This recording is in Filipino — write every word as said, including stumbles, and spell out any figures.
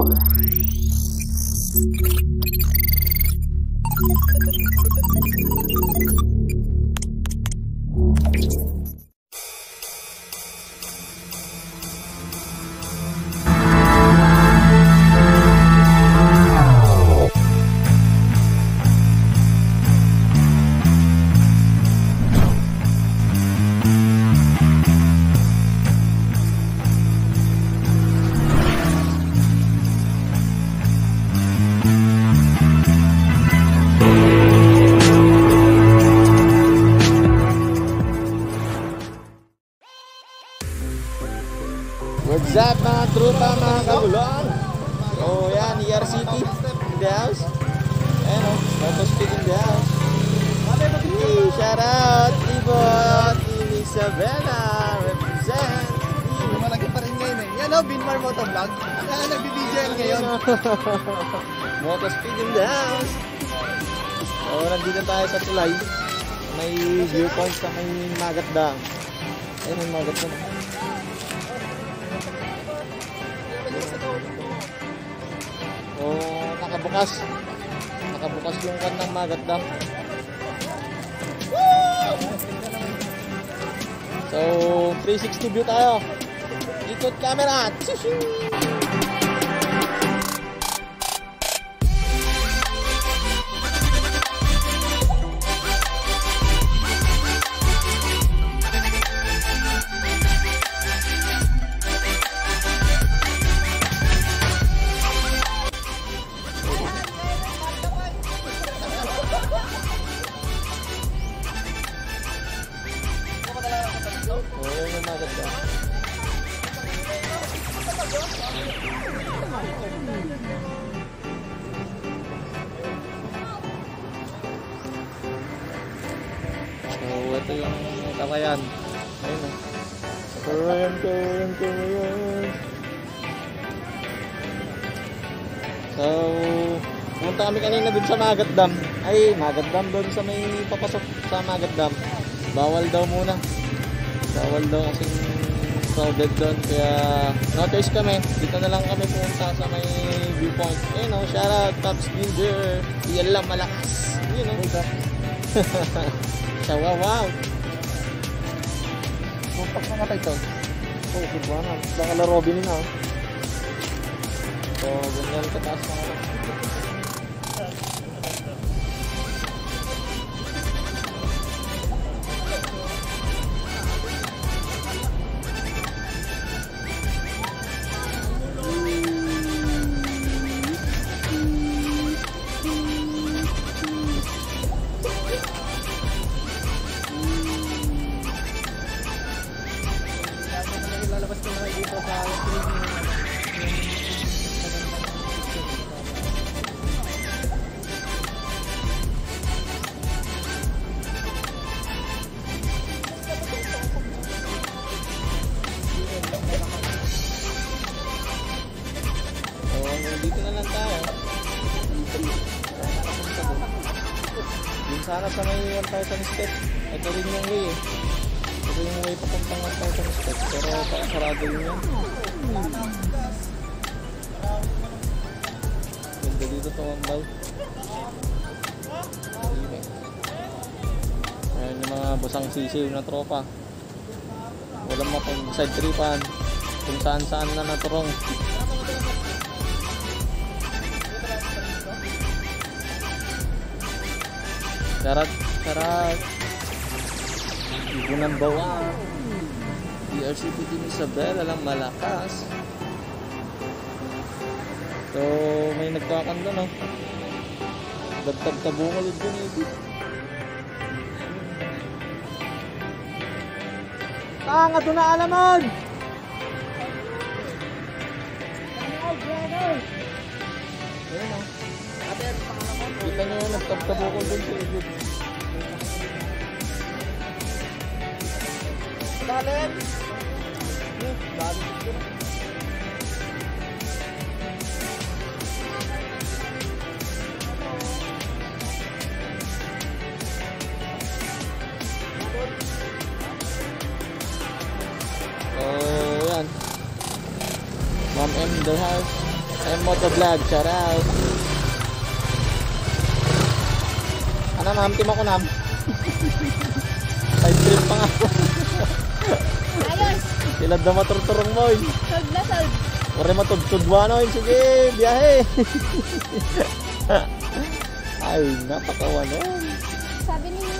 What's up mga trupa, mga kabulong? Oh yan, E R C T in the house. Ayan o, Motospeed in the house. Hey, shout out Ibot, Team Isabela, represent. Lumalaki pa rin ngayon eh. Yan o, Binmar Motovlog. Kaya nag-B J L ngayon. Motospeed in the house. So nandito tayo sa tulay. May viewpoint sa may Magat Dam. Ayun ang Magat Dam. Oh, nakabukas. Nakabukas yung kan ng Magat Dam. So, three sixty view tayo. Ikot camera. Oh, yung Magat Dam. So, ito yung Kawayan. Ayun na. Kawayan, Kawayan, Kawayan. So, pumunta kami kanina dun sa Magat Dam. Ay, Magat Dam doon sa may papasok sa Magat Dam. Bawal daw muna. Bawal daw kasing crowded doon. Kaya no choice kami. Dito na lang kami pumunta sa may viewpoint. Ayun o, shout out Tops Ninja. Iyan lang malakas. Yun o. Siya, wow wow. Pumpak na nga ito. Oh, diba na. Baka la Robin na. So, ganyan kataas na nga. Lalabas ko na dito sa screen. So, dito na lang tayo. Dito sana sa may one thousand step. Ito rin yung way eh. Ito yung way papuntang one thousand step. Pero pakasarado yun yan. Ganda dito sa Wambay. Ayan yung mga busang sisiw na tropa. Walang mapag-side tripan. Kung saan saan na naturong. Sarat, sarat. Ibunan bawa. E R C T Team Isabela lang malakas. So, may nagkakan doon, no? Dagtag tabungal doon, eh. Ah, nga doon na alamon! Ayun, no? Kita nyo yung nagtagtabukol doon sa ibig. Dalit! Dalit ito. So, yan. Ma'am M the house. M Motovlog, shout out. Ano, ma'am, team ako, ma'am. Side trip pa nga. Ayos! Silad na maturturong mo, eh. Sold na sold. Pare matugtugwa no, sige, biyahe. Ay, napakawalan. Sabi ni